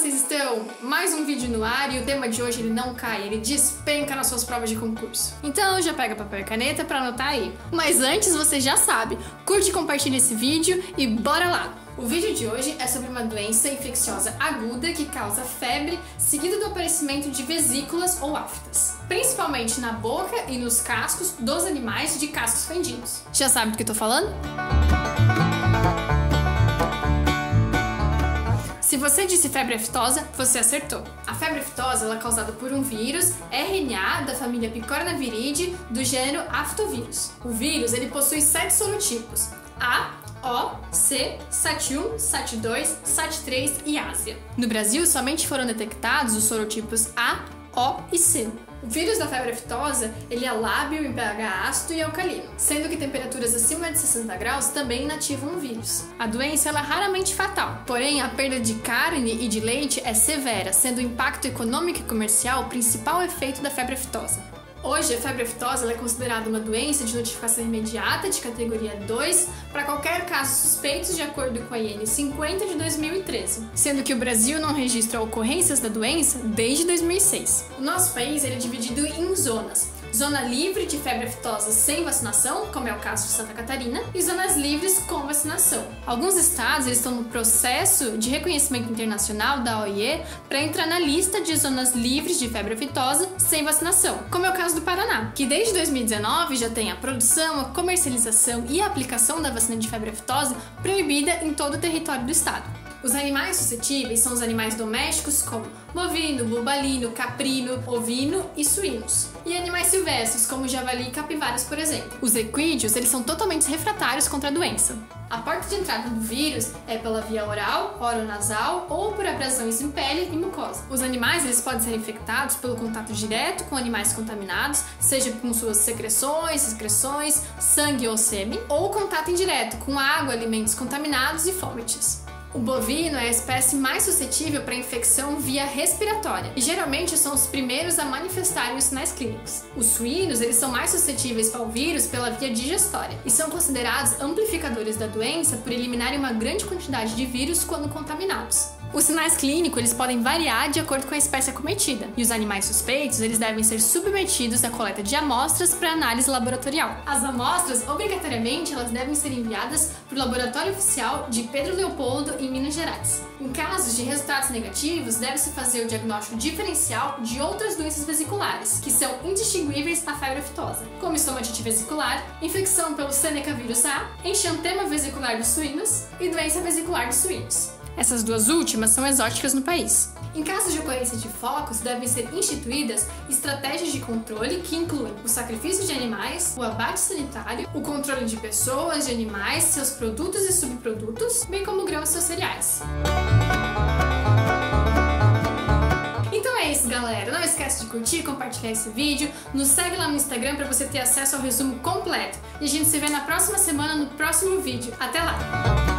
vocês estão? Mais um vídeo no ar e o tema de hoje ele não cai, ele despenca nas suas provas de concurso. Então já pega papel e caneta pra anotar aí. Mas antes você já sabe, curte e compartilha esse vídeo e bora lá! O vídeo de hoje é sobre uma doença infecciosa aguda que causa febre, seguida do aparecimento de vesículas ou aftas, principalmente na boca e nos cascos dos animais de cascos fendidos. Já sabe do que eu tô falando? Se você disse febre aftosa, você acertou. A febre aftosa ela é causada por um vírus RNA da família Picornaviridae do gênero Aftovírus. O vírus ele possui 7 sorotipos: A, O, C, SAT1, SAT2, SAT3 e Ásia. No Brasil, somente foram detectados os sorotipos A, O e C. O vírus da febre aftosa ele é lábil em pH ácido e alcalino, sendo que temperaturas acima de 60 graus também inativam o vírus. A doença ela é raramente fatal, porém a perda de carne e de leite é severa, sendo o impacto econômico e comercial o principal efeito da febre aftosa. Hoje, a febre aftosa ela é considerada uma doença de notificação imediata de categoria 2 para qualquer caso suspeito de acordo com a IN 50 de 2013, sendo que o Brasil não registra ocorrências da doença desde 2006. O nosso país ele é dividido em zonas. Zona livre de febre aftosa sem vacinação, como é o caso de Santa Catarina, e zonas livres com vacinação. Alguns estados eles estão no processo de reconhecimento internacional da OIE para entrar na lista de zonas livres de febre aftosa sem vacinação, como é o caso do Paraná, que desde 2019 já tem a produção, a comercialização e a aplicação da vacina de febre aftosa proibida em todo o território do estado. Os animais suscetíveis são os animais domésticos como bovino, bubalino, caprino, ovino e suínos. E animais silvestres como javali e capivaras, por exemplo. Os equídeos eles são totalmente refratários contra a doença. A porta de entrada do vírus é pela via oral, oronasal ou por abrasões em pele e mucosa. Os animais eles podem ser infectados pelo contato direto com animais contaminados, seja com suas secreções, excreções, sangue ou sêmen, ou contato indireto com água, alimentos contaminados e fomites. O bovino é a espécie mais suscetível para infecção via respiratória e geralmente são os primeiros a manifestarem os sinais clínicos. Os suínos eles são mais suscetíveis ao vírus pela via digestória e são considerados amplificadores da doença por eliminarem uma grande quantidade de vírus quando contaminados. Os sinais clínicos eles podem variar de acordo com a espécie acometida, e os animais suspeitos eles devem ser submetidos à coleta de amostras para análise laboratorial. As amostras, obrigatoriamente, elas devem ser enviadas para o laboratório oficial de Pedro Leopoldo, em Minas Gerais. Em casos de resultados negativos, deve-se fazer o diagnóstico diferencial de outras doenças vesiculares, que são indistinguíveis à febre aftosa, como estomatite vesicular, infecção pelo Seneca vírus A, enxantema vesicular dos suínos e doença vesicular dos suínos. Essas duas últimas são exóticas no país. Em caso de ocorrência de focos, devem ser instituídas estratégias de controle que incluem o sacrifício de animais, o abate sanitário, o controle de pessoas, de animais, seus produtos e subprodutos, bem como grãos e seus cereais. Então é isso, galera. Não esquece de curtir e compartilhar esse vídeo. Nos segue lá no Instagram para você ter acesso ao resumo completo. E a gente se vê na próxima semana no próximo vídeo. Até lá!